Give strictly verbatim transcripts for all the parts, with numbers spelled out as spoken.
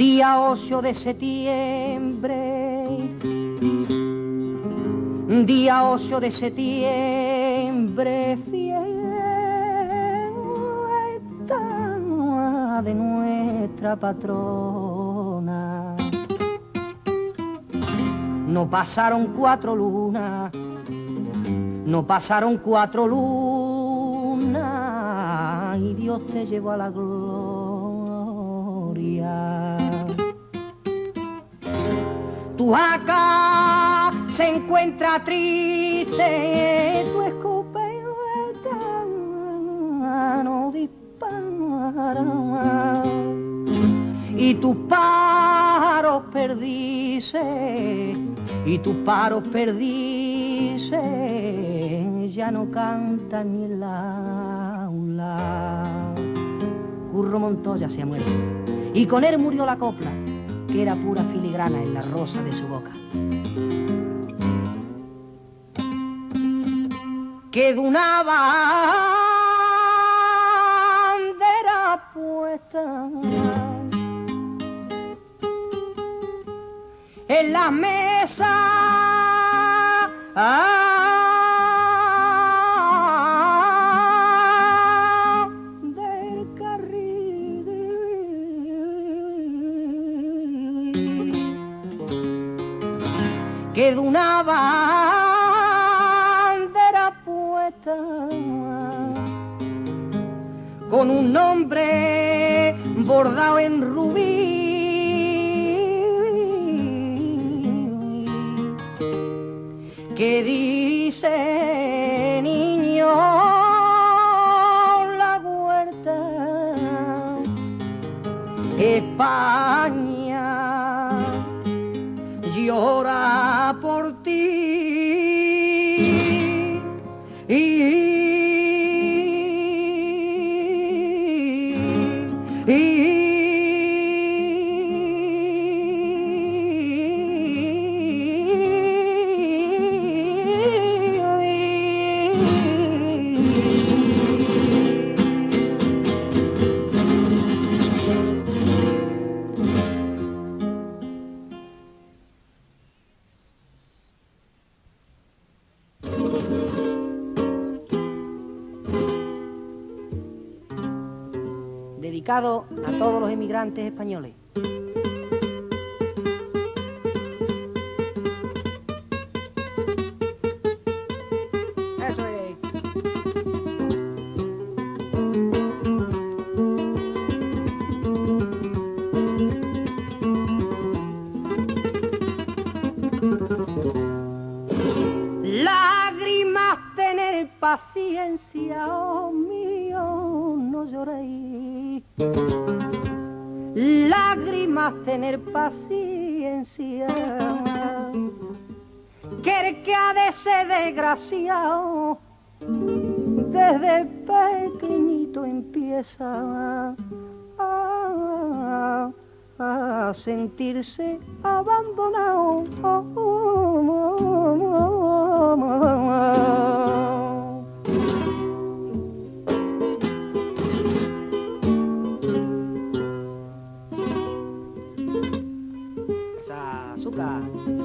Día ocho de septiembre, día ocho de septiembre, fiesta de nuestra patrona. No pasaron cuatro lunas, no pasaron cuatro lunas y Dios te llevó a la gloria. Tu jaca se encuentra triste, tu escopeta no dispara y tus paros perdices, y tus paros perdices ya no cantan ni el aula. Curro Montoya se ha muerto y con él murió la copla, que era pura filigrana en la rosa de su boca. Quedó una bandera puesta en la mesa ah, del carril. Quedó una bandera puesta con un nombre bordado en rubí que dice: niño, la huerta, España llora por ti. Y, y, dedicado a todos los emigrantes españoles. Eso es. Lágrimas, tener paciencia, oh mío, no lloréis. Lágrimas, tener paciencia, que el que ha de ser desgraciado desde pequeñito empieza a, a sentirse abandonado. Esa azúcar.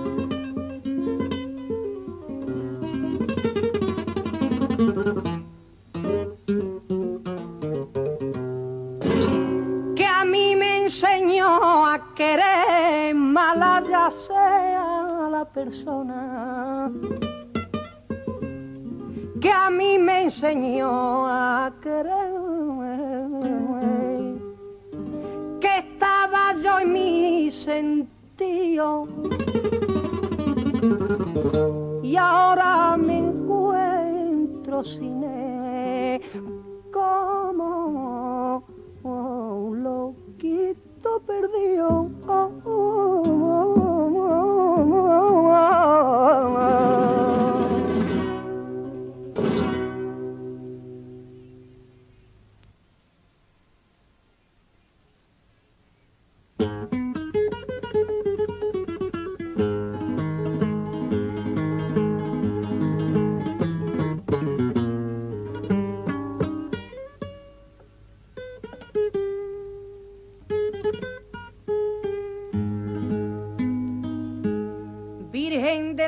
Que a mí me enseñó a querer, mala ya sea la persona. Que a mí me enseñó a querer, que estaba yo en mi sentido y ahora me encuentro sin él como un loquito perdido.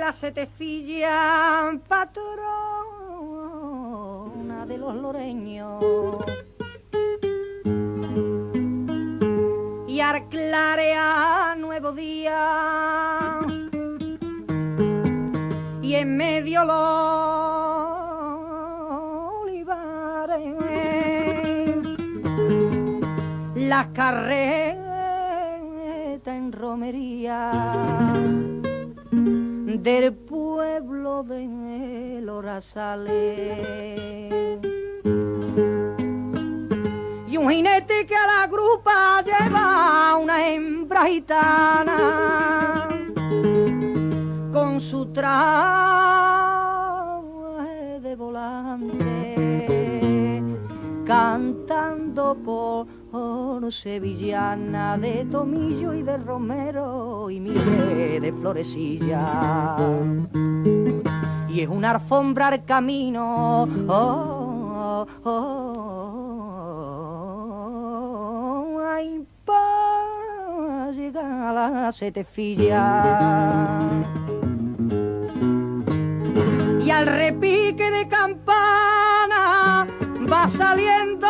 la setefilla patrona de los loreños. Y al clarear nuevo día y en medio los olivares las carretas en romería del pueblo de los Razales. Y un jinete que a la grupa lleva una hembra gitana con su traje de volante, cantando por sevillana de tomillo y de romero y mire de florecilla. Y es un alfombra al camino, oh, oh, oh, ay, para llegar a la setefilla. Y al repique de campana va saliendo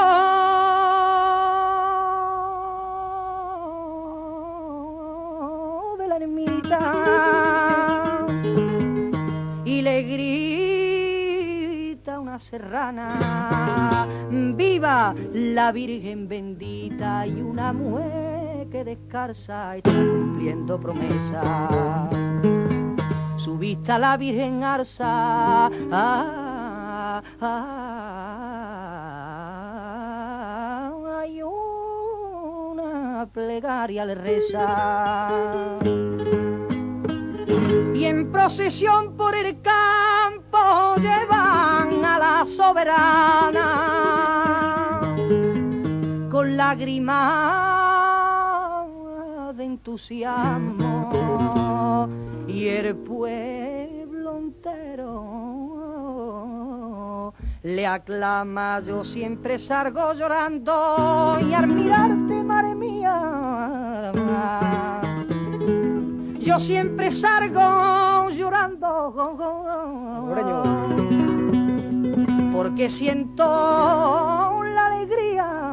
de la ermita y le grita una serrana: viva la Virgen bendita. Y una mujer que descalza está cumpliendo promesa. Su vista a la Virgen alza, ah, ah, hay una plegaria le reza. Y en procesión por el campo llevan a la soberana con lágrimas de entusiasmo. Y el pueblo entero le aclama. Yo siempre salgo llorando y al mirarte, madre mía, yo siempre salgo llorando porque siento la alegría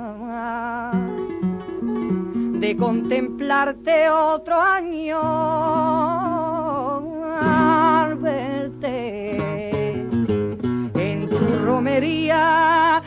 de contemplarte otro año al verte en tu romería.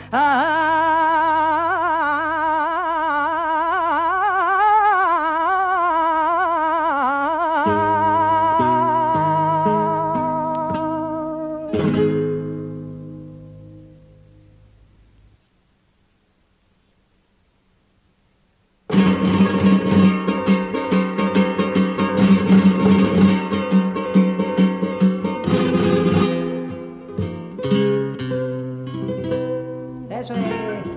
Eso es.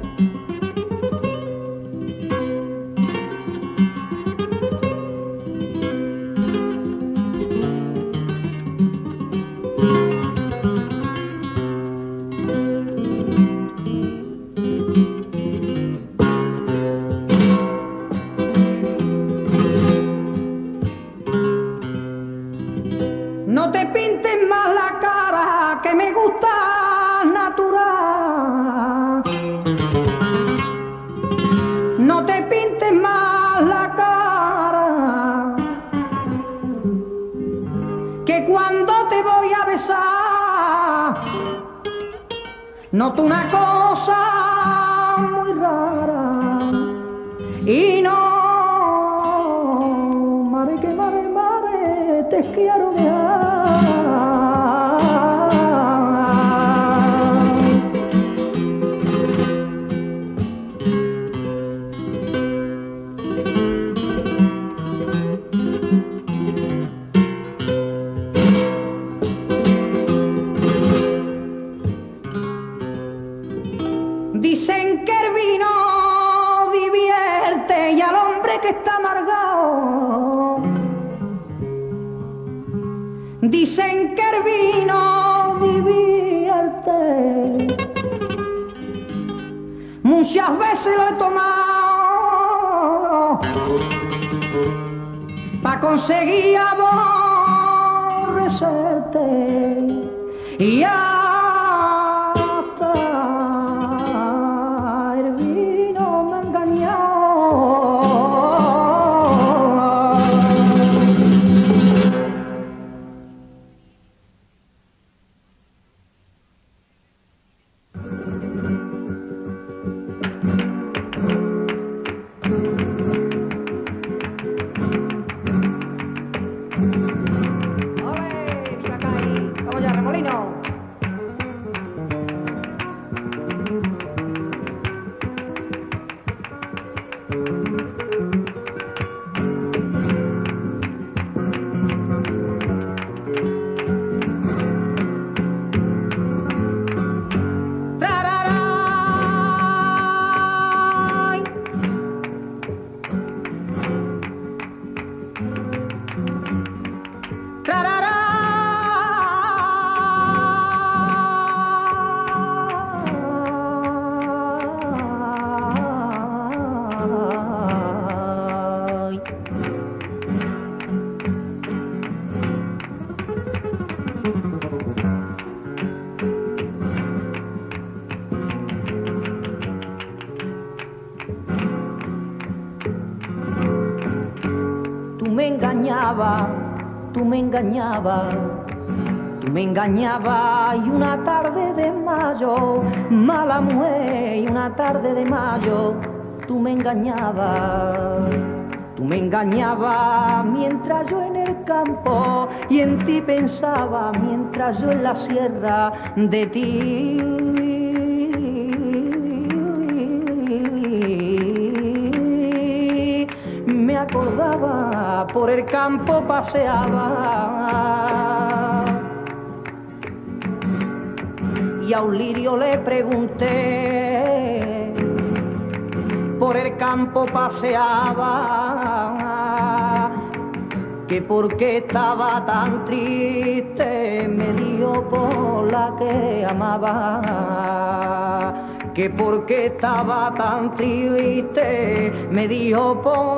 No te pintes más la cara, que me gusta natural. No te pintes más la cara, que cuando te voy a besar noto una cosa muy rara. Y no, mare que mare, mare, te quiero dejar. Dicen que el vino divierte y al hombre que está amargado. Dicen que el vino divierte. Muchas veces lo he tomado para conseguir aborrecerte y hasta el vino me engañó. Tú me engañabas, tú me engañabas, tú me engañabas y una tarde de mayo, mala mujer, y una tarde de mayo, tú me engañabas, tú me engañabas mientras yo en el campo y en ti pensaba, mientras yo en la sierra de ti. Me acordaba, por el campo paseaba y a un lirio le pregunté, por el campo paseaba, que por qué estaba tan triste, me dijo por la que amaba. Que por qué estaba tan triste, me dijo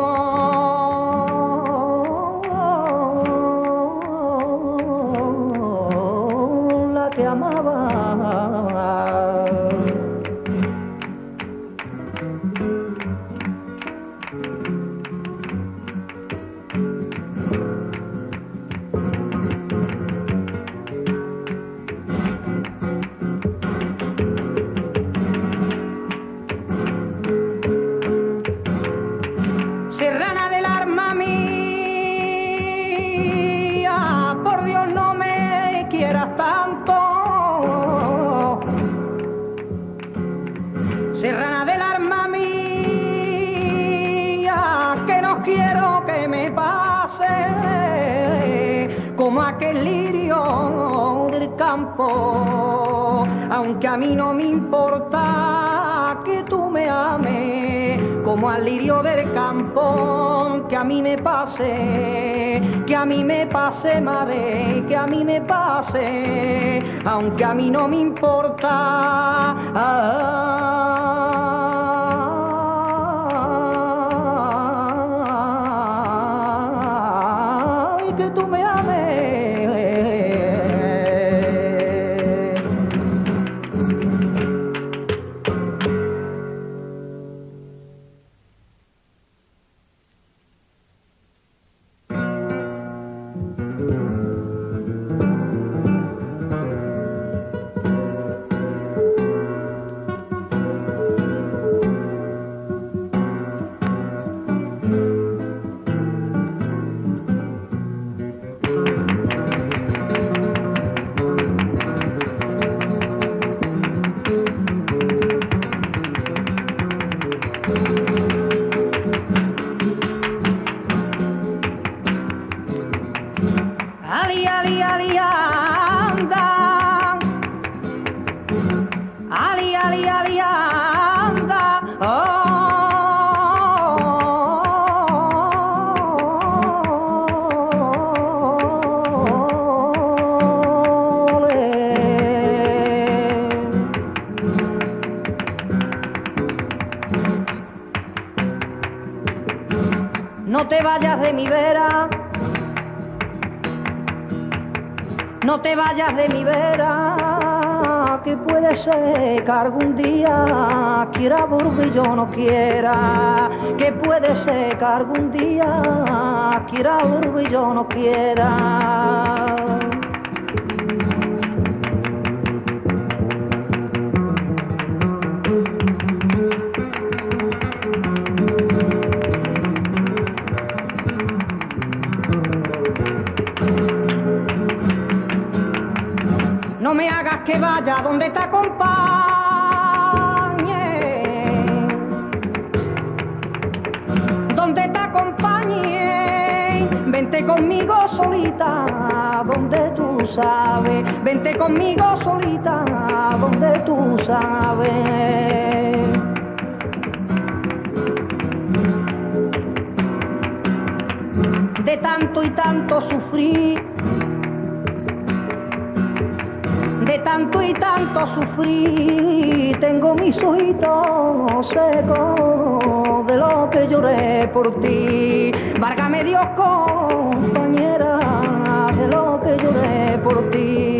por la que amaba. Serrana del alma mía, por Dios no me quieras tanto. Serrana del alma mía, que no quiero que me pase como aquel lirio del campo, aunque a mí no me importa que tú me ames, como al lirio del campo, que a mí me pase, que a mí me pase, mare, que a mí me pase, aunque a mí no me importa. Ay, que tú me ames. Ali, ali, ali, anda. Ali, ali, ali, anda. Oh. No te vayas de mi vera, no te vayas de mi vera, que puede ser que algún día quiera volver y yo no quiera, que puede ser que algún día quiera volver y yo no quiera. No me hagas que vaya donde te acompañe, donde te acompañe, vente conmigo solita, donde tú sabes, vente conmigo solita, donde tú sabes. De tanto y tanto sufrir, de tanto y tanto sufrir, tengo mis ojitos secos de lo que lloré por ti. Válgame Dios, compañera, de lo que lloré por ti.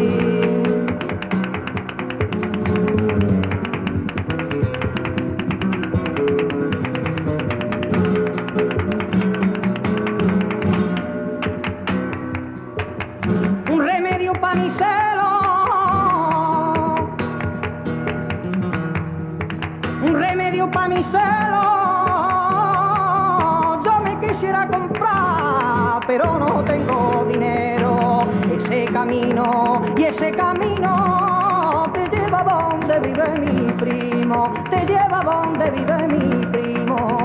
Un remedio pa' mi celo, un remedio pa' mi celo, yo me quisiera comprar, pero no tengo dinero. Ese camino y ese camino te lleva donde vive mi primo, te lleva donde vive mi primo.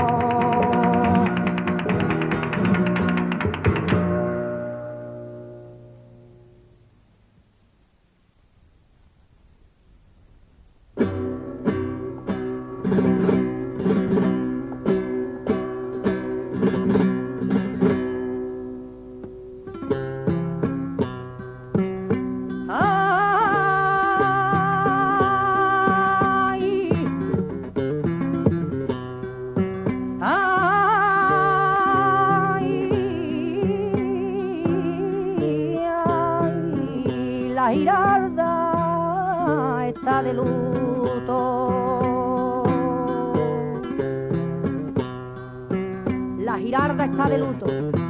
La Giralda está de luto, la Giralda está de luto,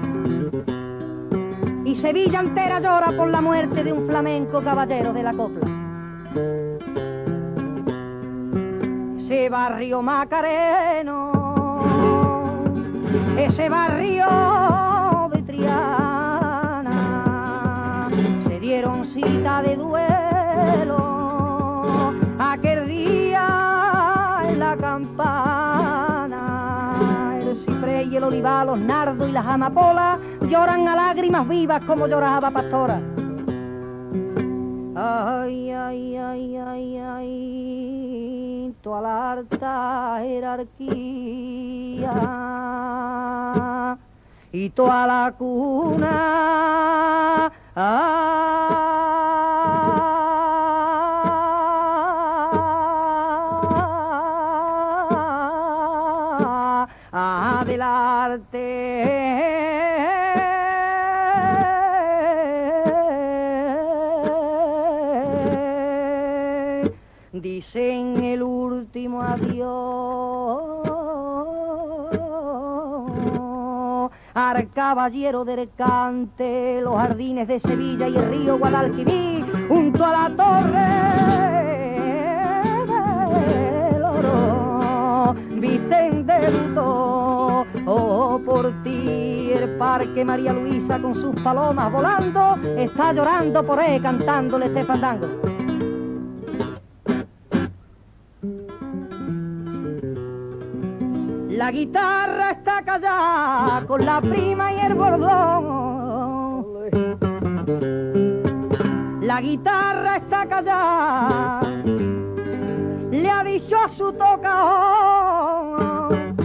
y Sevilla entera llora por la muerte de un flamenco caballero de la copla. Ese barrio macareno, ese barrio de Triana, se dieron cita de duelo aquel día en la campana. El ciprés y el olivar, los nardos y las amapolas lloran a lágrimas vivas como lloraba Pastora. Ay, ay, ay, ay, ay, toda la alta jerarquía y toda la cuna ah, del arte. Dicen el último adiós al caballero del Cante, los jardines de Sevilla y el río Guadalquivir, junto a la torre del oro, visten de luto oh, por ti. El parque María Luisa con sus palomas volando está llorando por él, cantándole este fandango. La guitarra está callada con la prima y el bordón. La guitarra está callada, le ha dicho a su tocador.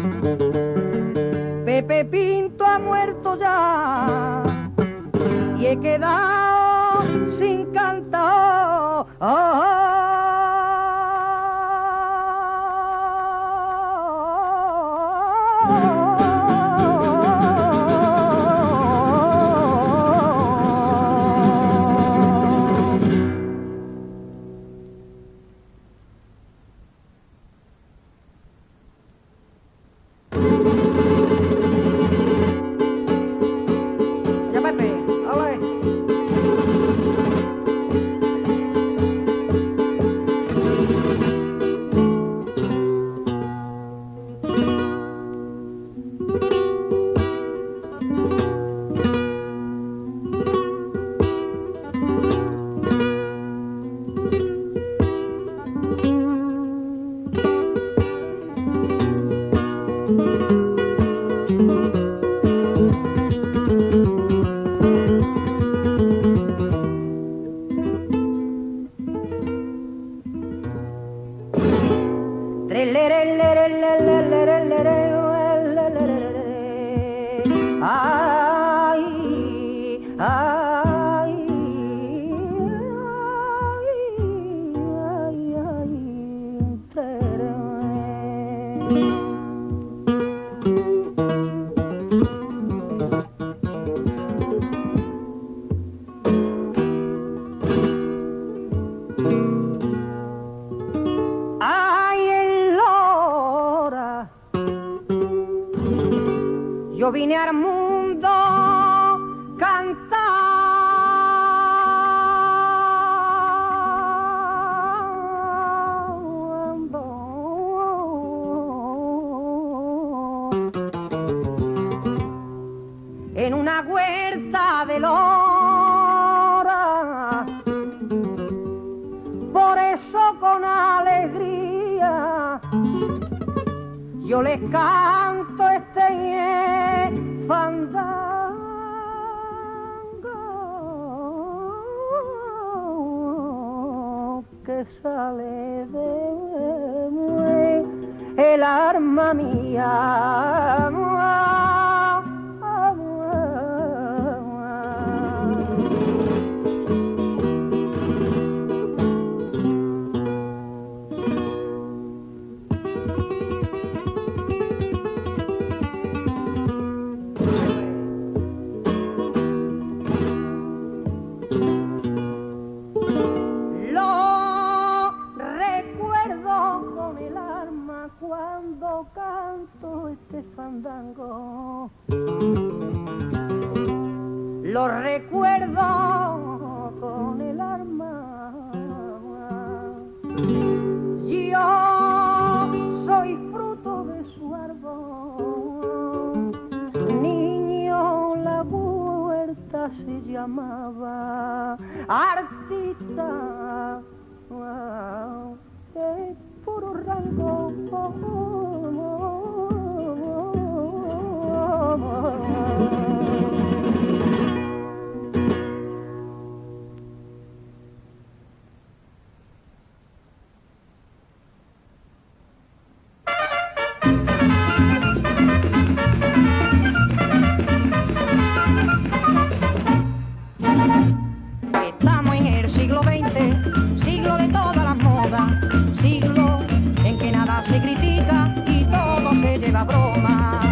Pepe Pinto ha muerto ya y he quedado sin cantar. Oh, al mundo cantando. En una huerta de lora, por eso con alegría yo les canto este fandango que sale de el alma mía. Cuando canto este fandango, lo recuerdo con el alma. Yo soy fruto de su árbol, niño la huerta se llamaba, artista de puro rango. Estamos en el siglo veinte, siglo de todas las modas, siglo en que nada se critica y todo se lleva a broma.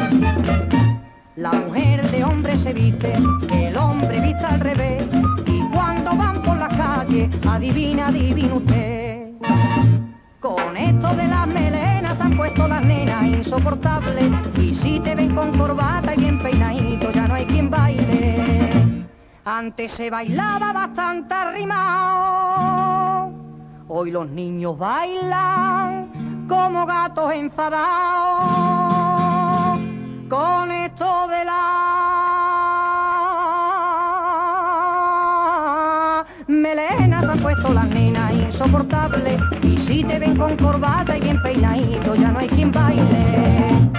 La mujer de hombre se viste, el hombre viste al revés, y cuando van por la calle, adivina, adivina usted. Con esto de las melenas se han puesto las nenas insoportables, y si te ven con corbata y bien peinadito, ya no hay quien baile. Antes se bailaba bastante arrimado, hoy los niños bailan como gatos enfadados. Con esto de la melena se han puesto las nenas insoportables, y si te ven con corbata y bien peinadito, ya no hay quien baile.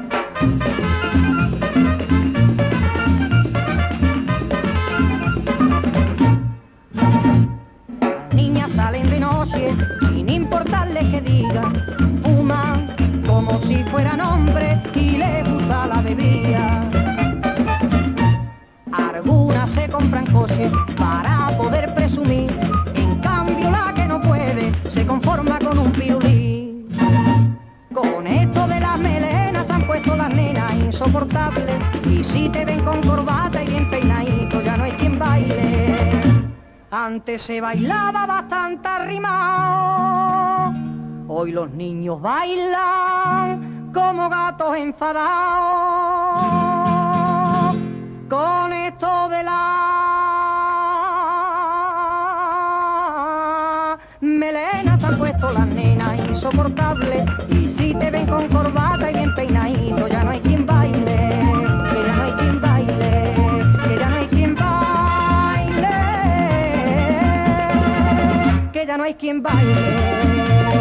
Salen de noche sin importarles que digan, fuman como si fueran hombres y les gusta la bebida. Algunas se compran coches para poder presumir, en cambio la que no puede se conforma con un pirulí. Con esto de las melenas se han puesto las nenas insoportables, y si te ven con corbata y bien peinadito, ya no hay quien baile. Antes se bailaba bastante arrimado, hoy los niños bailan como gatos enfadados. Con esto de la melena se han puesto las nenas insoportables, y si te ven con corbata y bien peinadito, ya no hay quien baile, que ya no hay quien baile, que ya no hay quien baile. Ya no hay quien baile.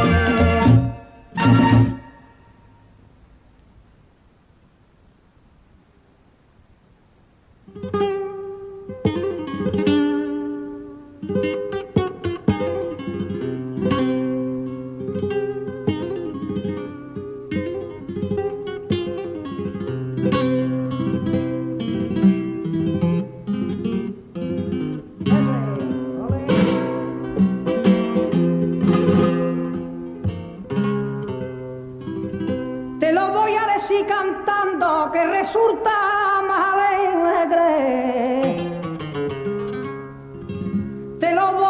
Cantando que resulta más alegre, te lo voy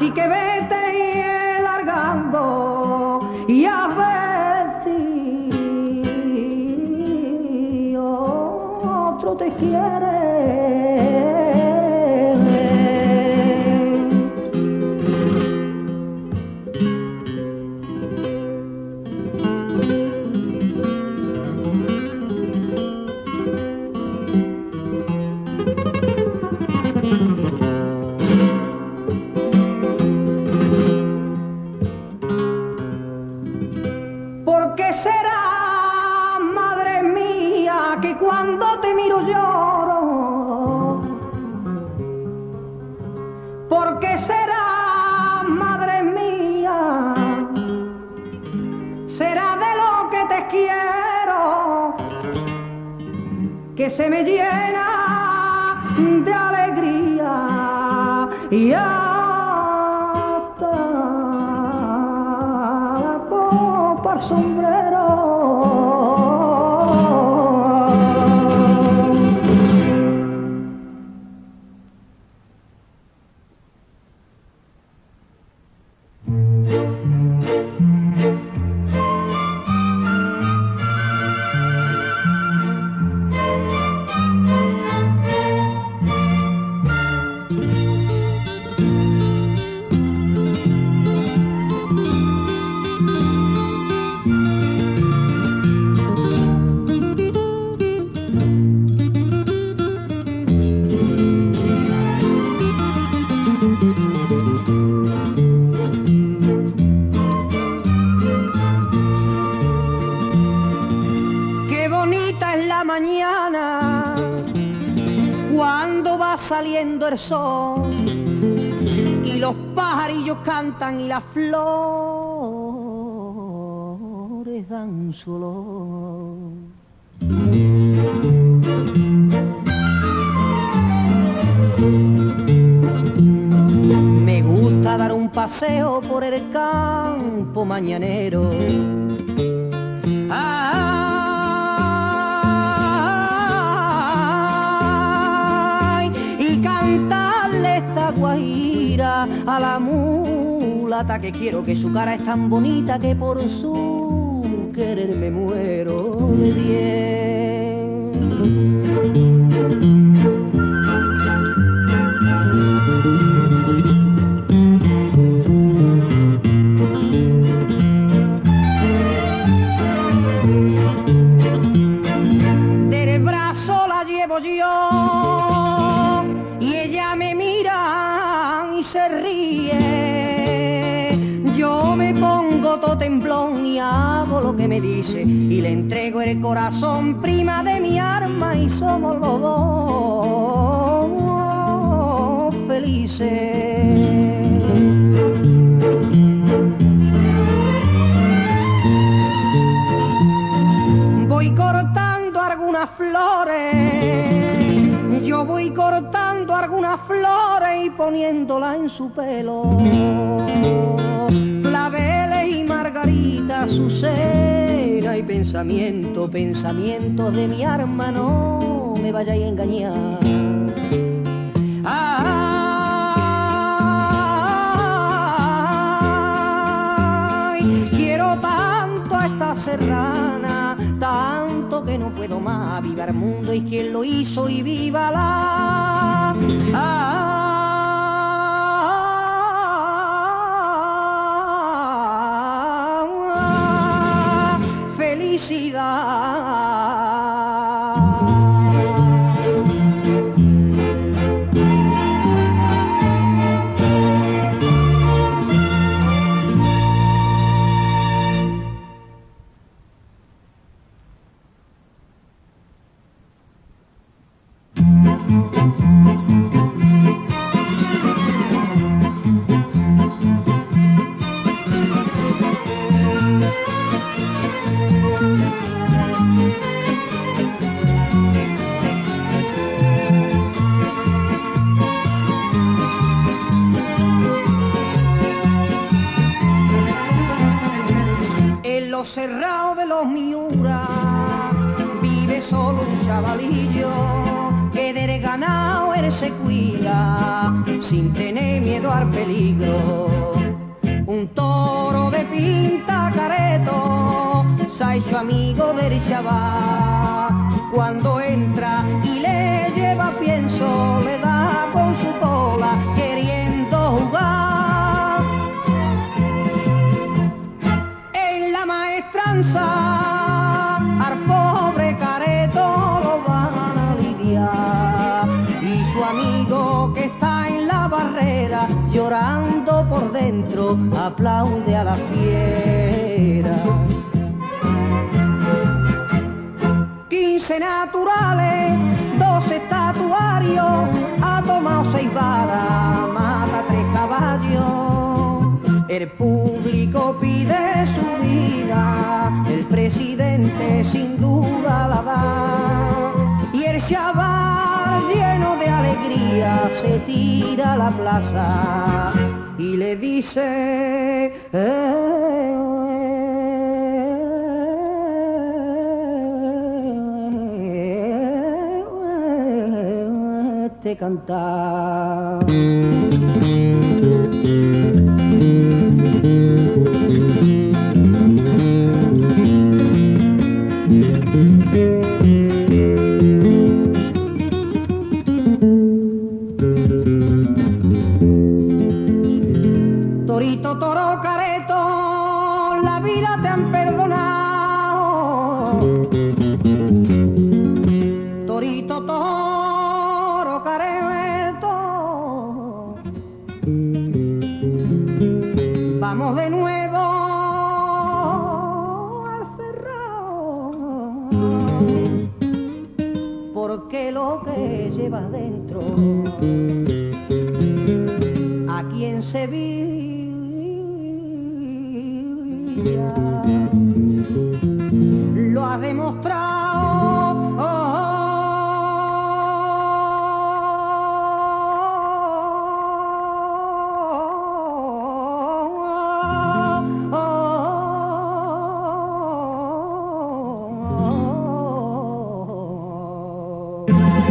Así que vete largando y a ver si otro te quiere. ¿Por qué será, madre mía, que cuando te miro lloro? ¿Por qué será, madre mía? Será de lo que te quiero, que se me llena de alegría y hasta la copa al sombrero. Mañana cuando va saliendo el sol y los pajarillos cantan y las flores dan su olor. Me gusta dar un paseo por el campo mañanero. Ah, guaira a la mulata que quiero, que su cara es tan bonita que por su querer me muero de bien. Del brazo la llevo yo y ella me mira y se ríe. Yo me pongo todo temblón y hago lo que me dice y le entrego el corazón, prima de mi alma, y somos los dos felices. Voy cortando algunas flores, yo voy cortando algunas flores y poniéndola en su pelo. Claveles y margarita, azucena y pensamiento, pensamientos de mi alma, no me vayáis a engañar. Ay, quiero tanto a esta serrana, tanto que no puedo más. Viva el mundo y quien lo hizo y viva la ah, felicidad. Cerrado de los Miura vive solo un chavalillo que de del ganado él se cuida sin tener miedo al peligro. Un toro de pinta careto se ha hecho amigo del chaval. Cuando entra y le lleva pienso, le da con su cola queriendo jugar. En la maestranza al pobre careto lo van a lidiar, y su amigo que está en la barrera llorando por dentro aplaude a la fiera. Quince naturales, doce estatuarios, ha tomado seis balas, mata tres caballos. El público pide su vida, el presidente sin duda la da, y el chaval lleno de alegría se tira a la plaza y le dice eh, te cantar. Torito, toro, careto, la vida te han perdonado. Torito, toro, careto, vamos de nuevo al cerrado, porque lo que llevas dentro a quien se vive lo ha demostrado. Oh, oh, oh, oh, oh.